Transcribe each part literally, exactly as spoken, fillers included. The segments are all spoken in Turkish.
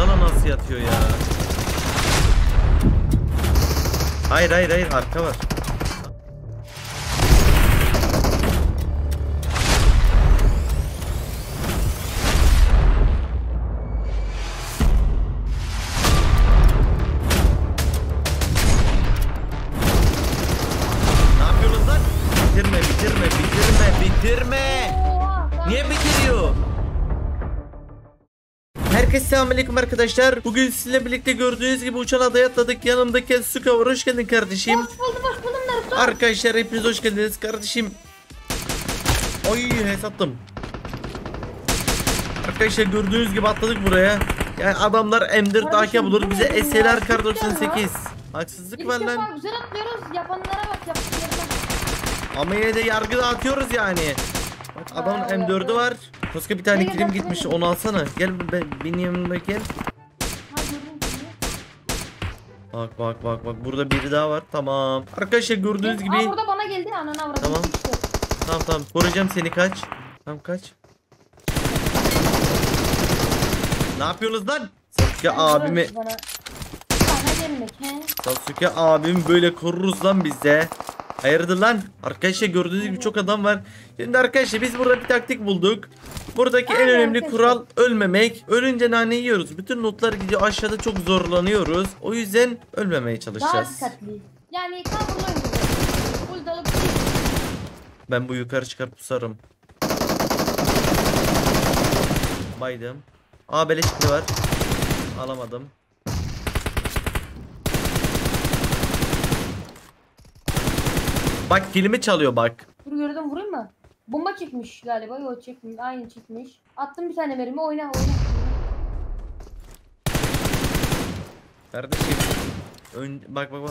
bana nasıl yatıyor ya? Hayır hayır hayır, arka var. Ne yapıyorsunuz lan? Bitirme bitirme bitirme bitirme. Niye bitiriyor? Herkese selamünaleyküm arkadaşlar. Bugün sizinle birlikte gördüğünüz gibi uçan adaya atladık. Yanımdaki Suka var. Hoş geldin kardeşim. Hoş buldum, hoş buldum Naruto. Arkadaşlar hepiniz hoş geldiniz kardeşim. Oy hesattım. Arkadaşlar gördüğünüz gibi atladık buraya. Yani adamlar M dört A K bulur, bize S L R kar doksan sekiz. Haksızlık var lan. Güzel atlıyoruz. Yapanlara bak, yaptıklarına. Ama yine de yargı dağıtıyoruz yani. Bak adamın M dördü var. Koska bir tane kilim gitmiş, onu alsana. Gel ben benim yanıma gel. Bak bak bak bak, burada biri daha var. Tamam. Arkadaşlar gördüğünüz gibi. Aa, burada bana geldi, ananı avradım. Tamam. Tamam tamam. Koruyacağım seni, kaç. Tamam kaç. Ne yapıyorsunuz lan? Sasuke abimi. Bana... Bana gelmek he. Sasuke abimi böyle koruruz lan biz de. Hayırdır lan? Arkadaşlar gördüğünüz gibi çok adam var. Şimdi arkadaşlar biz burada bir taktik bulduk. Buradaki en önemli kural ölmemek. Ölünce nane yiyoruz. Bütün notlar gidiyor aşağıda, çok zorlanıyoruz. O yüzden ölmemeye çalışacağız. Daha dikkatli. Yani tam bunu öldürüyoruz. Full dalıp Ben bu yukarı çıkar pusarım. Baydım. Aa beleşikli var. Alamadım. Bak kilimi çalıyor bak. dur gördüm, vurayım mı? Bomba çekmiş galiba. Yok çekmiş. Aynı çekmiş. Attım bir tane mermi, oyna oyna. Kardeşim. Ön... Bak bak bak.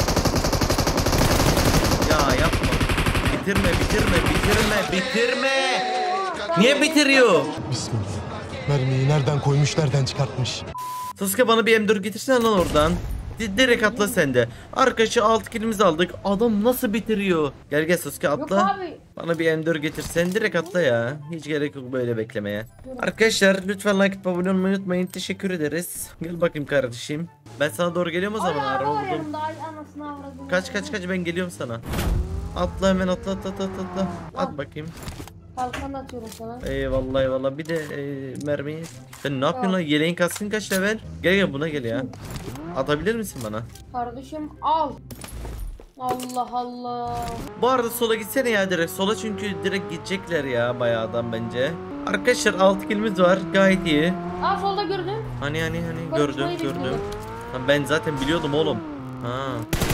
Ya yapma. Bitirme bitirme bitirme bitirme. Niye bitiriyor? Bismillah. Mermiyi nereden koymuş, nereden çıkartmış? Sasuke bana bir M dört getirsene lan oradan. D direkt atla sende. Arkadaşı altı kilimizi aldık. Adam nasıl bitiriyor? Gel gel Sasuke atla. Yok abi. Bana bir M dört getirsen direkt atla ya. Hiç gerek yok böyle beklemeye. Arkadaşlar lütfen like atıp abone olmayı unutmayın. Teşekkür ederiz. Gel bakayım kardeşim. Ben sana doğru geliyorum o zaman. Ay, Araba araba var buldum. yanımda. Ay anasını avradım. Kaç kaç kaç, ben geliyorum sana. Atla hemen, atla atla atla atla. At bakayım. Kalkan atıyorum sana. Eyvallah eyvallah. Bir de e, mermiyi. Sen ne yapıyorsun lan? Yeleğin kaskın kaç level? Gel gel buna gel ya. Atabilir misin bana? Kardeşim al. Allah Allah. Bu arada sola gitsene ya direkt. Sola çünkü direkt gidecekler ya bayağı adam bence. Arkadaşlar altı kilimiz var. Gayet iyi. Aa solda gördüm. Hani hani hani Bak, gördüm şurayı gördüm. bekliyorum. Lan ben zaten biliyordum oğlum. Ha.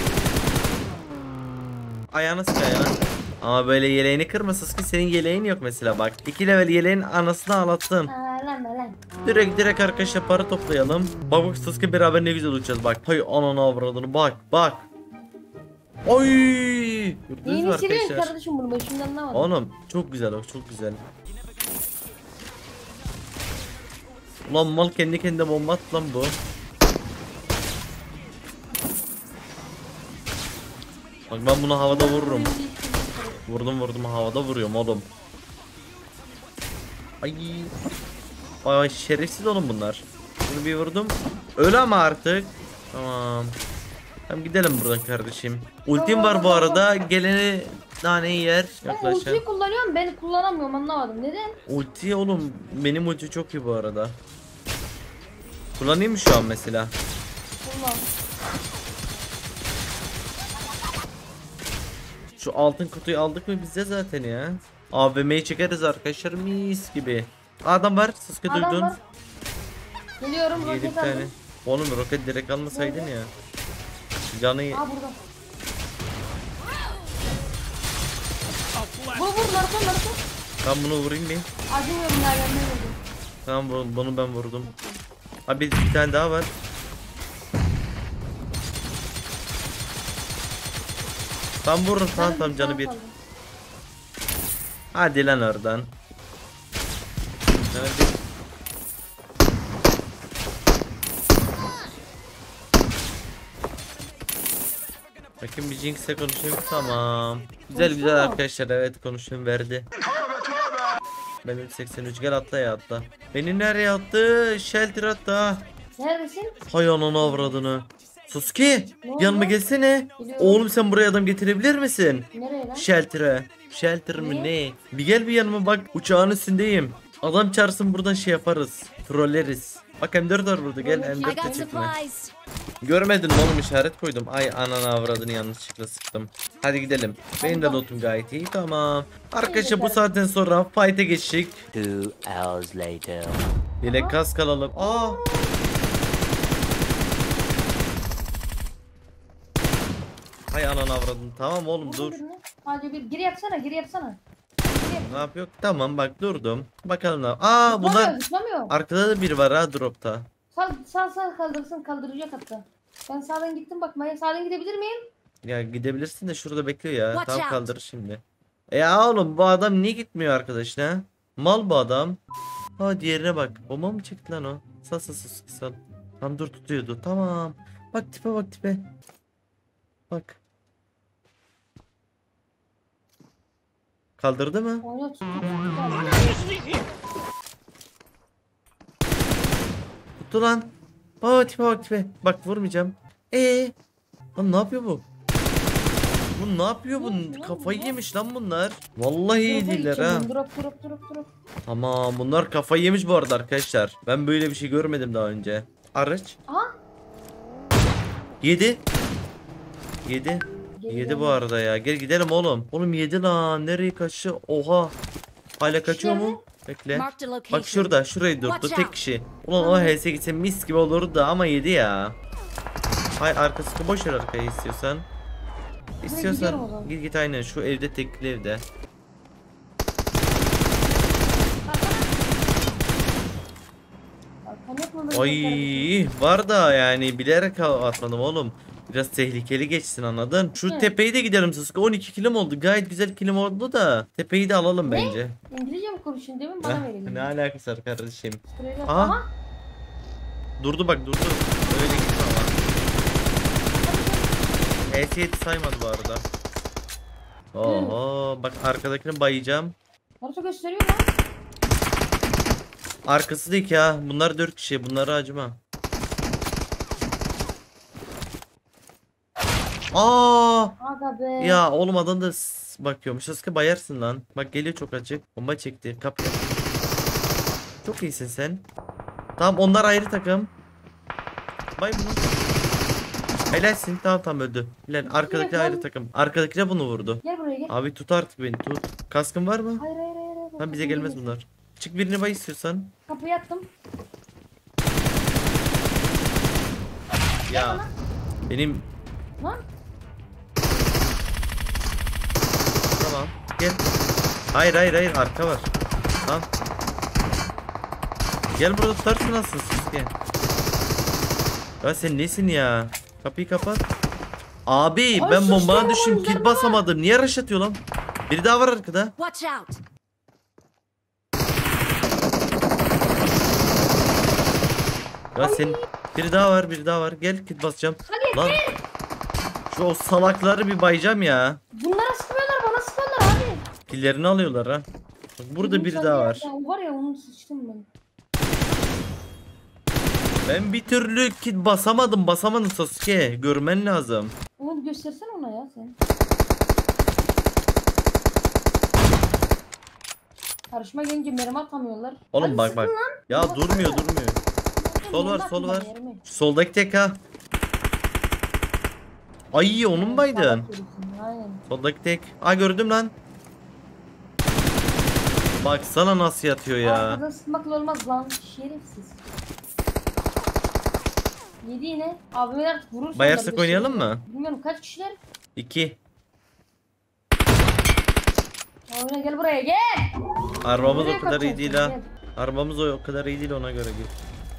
Ayağını sık ayağını. Ama böyle yeleğini kırmasız ki, senin yeleğin yok mesela bak. iki level yeleğin anasını ağlattın. Aa, lan lan. Direkt direkt arkadaşlar para toplayalım. Bak bak Sasuke beraber ne güzel uçacağız bak. Hay ananı avradını bak bak. Oy! Gördünüz mü Neyini siliyorsun arkadaşlar? kardeşim, bunu başımdan anlamadım. Oğlum çok güzel o, çok güzel. Ulan mal kendi kendine bomba attı lan bu. Bak ben bunu havada vururum. Vurdum vurdum, havada vuruyorum oğlum. Ay. Ay şerefsiz oğlum bunlar. Bunu bir vurdum. Öl ama artık. Tamam. Tamam gidelim buradan kardeşim. Ultim var bu arada. Geleni naneyi yer. Ben Yaklaşan. ultiyi kullanıyorum, ben kullanamıyorum, anlamadım. Neden? Ulti oğlum, benim ulti çok iyi bu arada. Kullanayım mı şu an mesela? Kullan. Şu altın kutuyu aldık mı biz de zaten ya. A V M'yi çekeriz arkadaşlar, mis gibi. Adam var, Sasuke Adam duydun. var. Geliyorum, yedi roket tane. aldım. Oğlum roket direkt almasaydın ya. Canı Aa burada. Vur vur Naruto Naruto. ben bunu vurayım bir. Acımıyorum ya, ben ne vurdum. Tamam bunu, bunu ben vurdum. Abi bir tane daha var. Tam vurun, tamam tamam canı bir. Hadi lan oradan. Canı bir. Bakın bir Jinx'e konuşayım, tamam. Güzel güzel arkadaşlar, evet konuşayım, verdi. Benim seksen üç, gel atla ya atla. Beni nereye attı? Shelter attı ha. Neredesin? Hay ananı avradını. Sasuke Ne oldu? yanıma gelsene. Geliyorum. Oğlum sen buraya adam getirebilir misin? Nereye lan? Shelter'e. Shelter mi Niye? ne? Bir gel bir yanıma bak. Uçağın üstündeyim. Adam çağırsın buradan şey yaparız. Trolleriz. Bak M dört var burada gel Oğlum, M I dört I de got çekme. supplies. Görmedin mi oğlum işaret koydum. Ay ananı avradını yanlışlıkla sıktım. Hadi gidelim. Benim de lootum gayet iyi tamam. Arkadaşlar bu saatten sonra fight'e geçtik. Two hours later. Yelek kask alalım. Aa. Hay ananı avradını. Tamam oğlum dur. Hadi bir geri yapsana geri yapsana. Geri yap. Ne yapıyor? Tamam bak durdum. Bakalım ne yap- Aa bunlar Zıplamıyor, zıplamıyor. arkada da biri var ha dropta. Sağ sağ sağ kaldırsın kaldıracak hatta. Ben sağdan gittim bakmaya. Sağdan gidebilir miyim? Ya gidebilirsin de şurada bekliyor ya. Watch Tamam out. kaldır şimdi. E ya oğlum bu adam niye gitmiyor arkadaşlar? Mal bu adam. Ha diğerine bak. Bomba mı çekti lan o? Sal sal sal sal. Tam dur tutuyordu. Tamam. Bak tipe bak tipe. Bak. Kaldırdı mı? Oyna tut. Tuttu lan. Aa tipe bak tipe. Bak vurmayacağım. Ee, lan ne yapıyor bu? Bu ne yapıyor bu? Ne yapıyor lan Kafayı bunlar? yemiş lan bunlar. Vallahi iyi değiller ha. Drop drop drop drop. Tamam bunlar kafayı yemiş bu arada arkadaşlar. Ben böyle bir şey görmedim daha önce. Araç. Aha. Yedi. Yedi. Geri Yedi dön. bu arada ya. Gel gidelim oğlum. Oğlum yedi lan. Nereye kaçtı? Oha. Hala kaçıyor mu? Bekle. Marked a location. Bak şurada. Şurayı durdu. Watch Tek out. kişi. Ulan o H S gitse mis gibi olurdu da ama yedi ya. Hay arkası boş ver arkayı istiyorsan. gidiyorum o İstiyorsan zaman. git git aynen şu evde tekli evde. Arkam yok mu böyle Ay var da yani bilerek atmadım oğlum. Biraz tehlikeli geçsin anladın? Şu Hı. tepeyi de gidelim Sasuke. on iki kilim oldu. Gayet güzel kilim oldu da. Tepeyi de alalım bence. İngilizce mi konuşuyorsun demin bana verelim. Ne alakası var kardeşim? Sırayla- Aha. Aha. Durdu bak durdu. Öyle gitme ama. H S yedi saymadı bu arada. Oho bak arkadakini bayacağım. Naruto gösteriyor lan. Arkası değil ki ha. Bunlar dört kişi. Bunlara acıma. Aa! Aga be. Ya oğlum adam da s- bakıyormuş. Sasuke bayarsın lan. Bak geliyor çok açık. Bomba çekti. Kapı. Çok iyisin sen. Tamam onlar ayrı takım. Bay bunu. Helalsin. Tamam tamam öldü. Helal. Arkadaki lan. ayrı takım. Arkadaki de bunu vurdu. Gel buraya gel. Abi tut artık beni tut. Kaskın var mı? Hayır hayır hayır. hayır. Tamam bize gelmez bunlar. Çık birini bay istiyorsan. Kapıyı attım. Ya. Benim Lan. tamam. Gel. Hayır hayır hayır arka var. Tamam. Gel burada tutarsın aslında siz gel. Ya sen nesin ya? Kapıyı kapat. Abi Ay, ben sus bombana lan, düştüm. oğlum, Kit canım basamadım. Niye rush atıyor lan? Biri daha var arkada. Watch out. Ya sen biri daha var, biri daha var. Gel kit basacağım. Lan. Şu o salakları bir bayacağım ya. Bunlara sıkmıyorlar bana sıkıyorlar abi. Killerini alıyorlar ha. Bak burada Benim biri sen daha ya- var. Ya, o var ya onu sıçtım ben. Ben bir türlü kit basamadım, basamadım Sasuke. Görmen lazım. Onu göstersen ona ya sen. Karışma gelince mermi atamıyorlar. Oğlum Hadi bak sıkın bak. lan. Ya Baksana. durmuyor durmuyor. Sol var Mermi sol atın var. bana, mermi. Şu soldaki tek ha. Ay onun mu baydın? Salak herifsin, aynen. Soldaki tek. Aa gördüm lan. Baksana nasıl yatıyor ya. Arkadan sıkmakla olmaz lan şerefsiz. Yedi yine. Abimin artık vurursun. Bayarsak oynayalım mı? Bilmiyorum kaç kişiler? İki. Oyna gel buraya gel. Arabamız Nereye o kadar iyi kaçacaksın? değil ha. Gel. Arabamız o o kadar iyi değil ona göre git.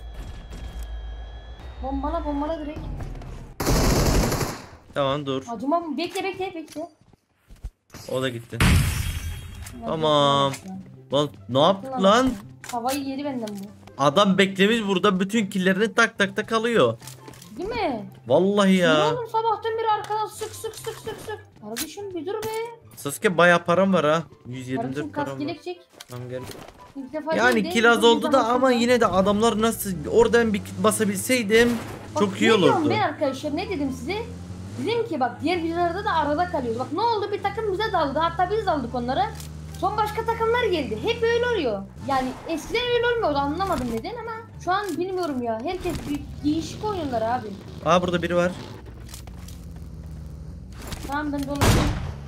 Bombala bombala direkt. Tamam dur. Acımam bekle bekle bekle. O da gitti. Ya, Tamam. bekle. Lan ne yaptı lan? Havayı yedi benden bu. Adam beklemiş burada bütün killerini tak tak tak alıyor. Değil mi? Vallahi Ya. ya. Oğlum sabahtan beri arkadan sık sık sık sık sık. Kardeşim bir dur be. Sasuke bayağı param var ha. yüz yirmi Kardeşim dört param kask var. yelek çek. Tamam gel. İlk defa Yani değil, kiraz değil, oldu bir da zaman ama sonra. yine de adamlar nasıl oradan bir kit basabilseydim Bak, çok iyi ne diyorum olurdu. ben arkadaşlar, ne dedim size? Dedim ki bak diğer videolarda da arada kalıyoruz. Bak ne oldu, bir takım bize daldı, hatta biz daldık onlara. Son başka takımlar geldi. Hep öyle oluyor. Yani eskiden öyle olmuyordu, anlamadım neden ama şu an bilmiyorum ya. Herkes bir değişik oynuyorlar abi. Aa burada biri var. Tamam ben dolaşıyorum.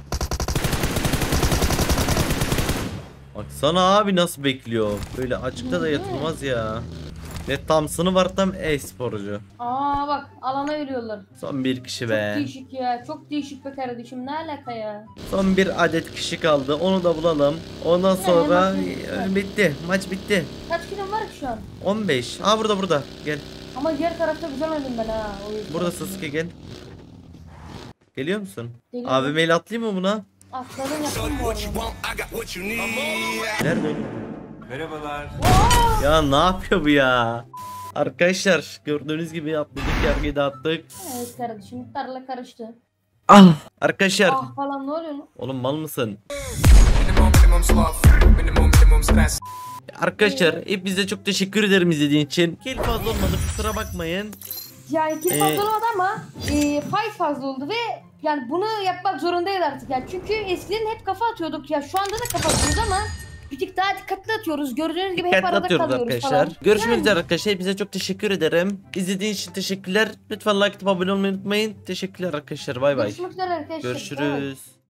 Baksana abi nasıl bekliyor. Böyle açıkta da Hı hı. yatılmaz ya. Ve Thompson'ı var, tam e-sporcu. Aa bak alana veriyorlar. Son bir kişi Çok be. değişik ya. Çok değişik be kardeşim. Ne alaka ya? Son bir adet kişi kaldı. Onu da bulalım. Ondan sonra maç bitti. e, bitti. Maç bitti. Kaç kilim var ki şu an? on beş. Aa burada burada. Gel. Ama diğer tarafta güzel oynadım ben ha. O yüzden. Burada Sasuke gel. Geliyor musun? Geliyorum. A V M'yle atlayayım mı buna? Atladım yaptım bu arada. Nerede oğlum? Merhabalar. Ya ne yapıyor bu ya? Arkadaşlar gördüğünüz gibi atladık, yargıyı dağıttık. Evet kardeşim, tarla karıştı. Al. Arkadaşlar. Ah falan ne oluyor lan? Oğlum mal mısın? Minimum, minimum sloth. Minimum, minimum stress. Arkadaşlar hepinize çok teşekkür ederim izlediğiniz için. Kill fazla olmadı, kusura bakmayın. Yani kill Ee, fazla olmadı ama e, fight fazla oldu ve yani bunu yapmak zorundayız artık yani. Çünkü eskiden hep kafa atıyorduk ya, şu anda da kafa atıyoruz ama bir tık daha dikkatli atıyoruz. Gördüğünüz gibi hep Dikkatli arada atıyoruz kalıyoruz arkadaşlar. falan. Görüşmek Yani. üzere arkadaşlar. Hepinize çok teşekkür ederim. İzlediğiniz için teşekkürler. Lütfen like atıp abone olmayı unutmayın. Teşekkürler arkadaşlar. Bay bay. Görüşmek üzere arkadaşlar. Bay bay. Görüşürüz.